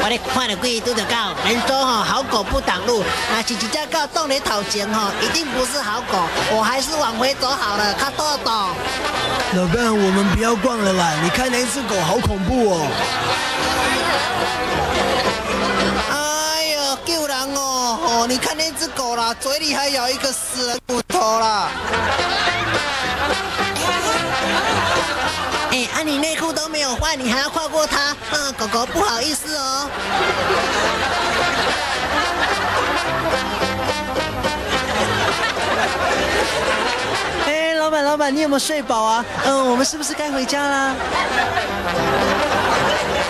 我咧看到几拄着狗，人说好狗不挡路，那是一只狗挡在头前一定不是好狗，我还是往回走好了，卡豆豆。 老伴，我们不要逛了啦，你看那只狗好恐怖哦。 哎呦，救人哦！你看那只狗啦，嘴里还咬一个死人骨头啦。你内裤都没有换，你还要跨过它？狗狗不好意思哦。老板，你有没有睡饱啊？我们是不是该回家啦？